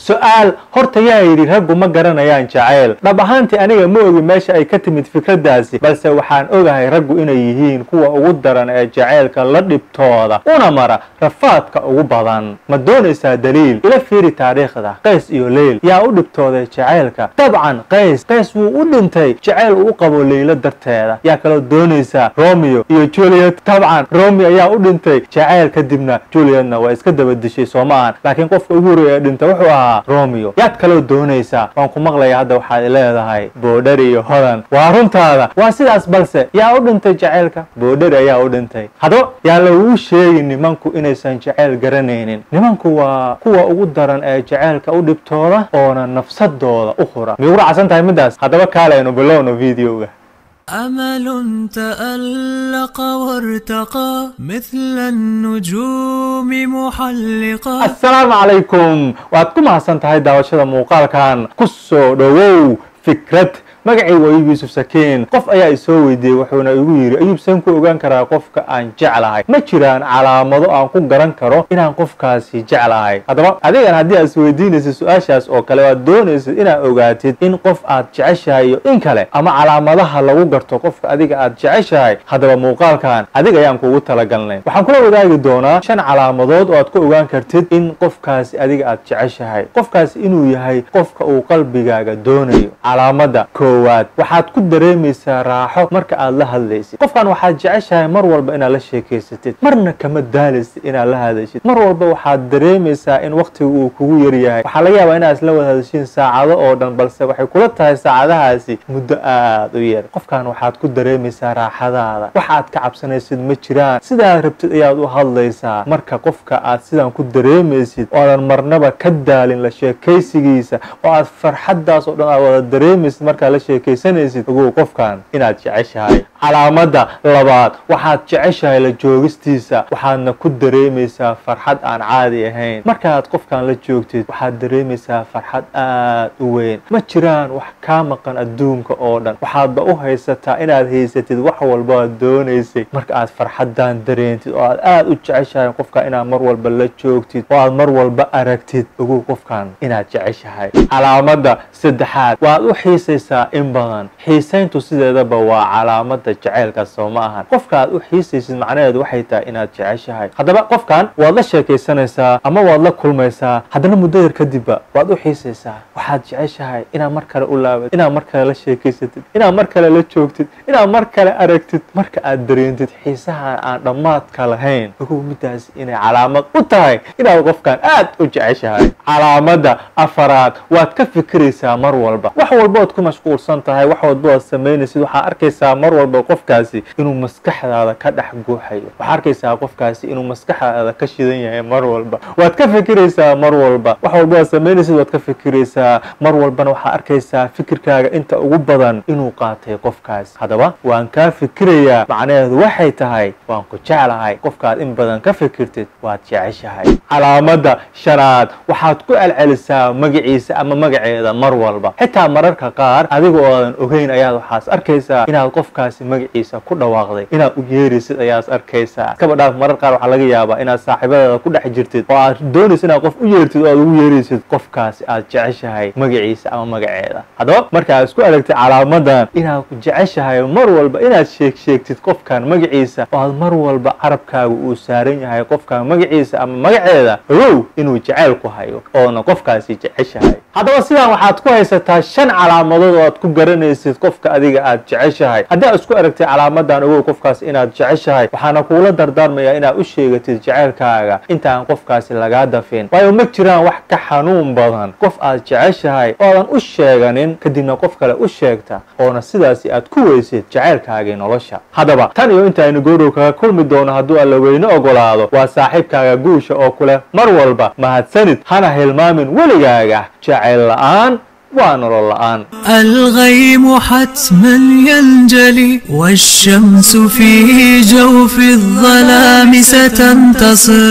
su'aal horta yaa yiri raggu ma garanayaan jacayl dhab ahaantii aniga ma ogi meesha ay ka timid fikradaasi balse waxaan ogahay raggu inay yihiin kuwa ugu daran ee jacaylka la dhibtooda una mara rafaadka ugu badan ma doonaysaa daliil ila fiiri taariikhda qays iyo leyl yaa u dhibtooday jacaylka dabcan qays wuu u dhintay jacayl uu qabo leyla darteeda yaa kaloo doonaysaa Romeo iyo Juliet dabcan Romeo ayaa u dhintay jacayl kadibna Julietna waa iska daba dishay Soomaan laakiin qofka ugu horeeya dhintay wuxuu ahaa Romeo yaad kaloo doonaysaa waan ku maqlay hadda waxaad leedahay Boodhar iyo Hodan waa runtaada waa sidaas balse yaa u dhintay jacaylka Boodhar ayaa u dhintay hadaba yaa lagu sheegay nimanku inaysan jacayl garanaynin nimanku waa kuwa ugu daran ee jacaylka u dhibtooda oona nafsadooda u hura miyuu raacsan tahay midaas hadaba kaaleyno bilowno videoga أمل تألق وارتقى مثل النجوم محلقا السلام عليكم وأتكم حسن تهي داوشة موقال كان كسو دوو فكرة magacay waa Yuusuf Sakiin qof ayaa isoo weydiiyay wuxuuna igu yiri Ayub san ku ogaan karaa qofka aan jeclahay ma jiraan calaamado aan ku garan karo inaan qofkaasi jeclahay hadaba adiga hadii aad isweydiinayso su'aashaas oo kale waad doonaysid inaad ogaatid in qof aad jeceshahay iyo in kale ama calaamadaha lagu garto qofka adiga aad jeceshahay hadaba muuqaalkan adiga ayaan kuugu talagalnay waxaan kula wadaagi doonaa 5 calaamadood oo aad ku ogaan kartid in qofkaasi adiga aad jeceshahay qofkaasi inuu yahay qofka uu qalbigaaga doonayo calaamada waxaad ku dareemaysaa raaxo marka aad la hadlaysid qofkan waxaad jeceshahay mar walba inaad la sheekaysatid marna kama daalaysid inaad la hadashid mar walba waxaad dareemaysaa in waqtigu uu kugu yar yahay waxa laga yaabaa inaad isla wada hadashiin saacado oo dhan balse waxay kula tahay saacadahaasi muddo aad u yar qofkan waxaad ku dareemaysaa raaxadaada waxaad ka cabsanaysid ma jiraan sidaad rabtid ayaad u hadlaysaa marka qofka aad sidan ku dareemaysid oodan marnaba ka daalin la sheekaysigiisa oo aad farxadaas oo dhan aad wada dareemaysid marka la sheekaysanaysid ugu qofkan inaad jeceshahay calaamada labaad waxaad jeceshahay la joogistiisa waxaadna ku dareemaysaa farxad aan caadi ahayn markaad qofkan la joogtid waxaad dareemaysaa farxad aad u weyn ma jiraan wax ka maqan adduunka oo dhan waxaadba u haysataa inaad haysatid wax walba aad doonaysay marka aad farxadan dareentid oo aad u jeceshahay qofka inaad mar walba la joogtid oo aad mar walba aragtid ugu qofkan inaad jeceshahay calaamada saddexaad waad u xiisaysaa in badan xiisayntu sideedaba waa calaamada jacaylka soo ma ahan qofka aad u xiisaysid macnaheedu waxay tahay inaad jeceshahay hadaba qofkan waad la sheekaysanaysaa ama waad la kulmaysaa haddana muddo yar kadibba waad u xiisaysaa waxaad jeceshahay inaad mar kale u laabatid inaad mar kale la sheekaysatid inaad mar kale la joogtid inaad mar kale aragtid marka aad dareentid xiisaha aan dhammaadka lahayn ugu midaas inay calaamad u tahay inaad qofkan aad u jeceshahay calaamada afaraad waad ka fikiraysaa mar walba wax walba ood ku mashquulsan tahay wax walba ood samaynaysid waxaa arkaysaa mar walba qofkaasi inuu maskaxdaada ka dhex guuxayo waxaa arkaysaa qofkaasi inuu maskaxdaada ka shidan yahay mar walba waad ka fikiraysaa mar walba wax walba ood samaynaysid waad ka fikiraysaa mar walbana waxaa arkaysaa fikirkaaga inta ugu badan inuu qaatay qofkaasi hadaba waan kaa fikirayaa macnaheedu waxay tahay waan ku jeclahay qofkaad in badan ka fikirtid waad jeceshahay calaamada shanaad waxaad ku celcelisaa magaciisa ama magaceeda mar walba xitaa mararka qaar adiga oodan ogeyn ayaad waxaas arkaysaa inaad qofkaasi magaciisa ku dhawaaqday inaad u yeerisid ayaad arkaysaa kaba dhaaf marar qaar waxa laga yaabaa inaad saaxiibadaada ku dhex jirtid oo aad doonaysid inaad qof u yeertid oo aad ugu yeeraysid qofkaasi aad jeceshahay magaciisa ama magaceeda hadaba marka aad isku aragtid calaamadan inaad jeceshahay mar walba inaad sheegtid qofkan magaciisa oo aad mar walba carabkaaga uu saaran yahay qofkan magaciisa ama magaceeda ogow inuu jacayl ku hayo oona qofkaasi jeceshahay hadaba sidan waxaad ku haysataa 5 calaamadood oo aad ku garanaysid qofka adiga aad jeceshahay haddii aad isku aragtid calaamadan ogow qofkaas inaad jeceshahay waxaana kuula dardaarmayaa inaad u sheegatid jacaylkaaga inta aan qofkaasi lagaa dafin waayo ma jiraan wax ka xanuun badan qof aad jeceshahay oodan u sheeganin kadibna qof kale u sheegta oona sidaasi aad ku weysid jacaylkaagii nolosha hadaba tan iyo inta aynu goorow kaga kulmi doono hadduu alla weyne ogolaado waa saaxiibkaaga guusha oo kule mar walba mahadsanid hana hilmaamin weligaaga jacayl la'aan ونرى الآن الغيم حتما ينجلي والشمس في جوف الظلام ستنتصر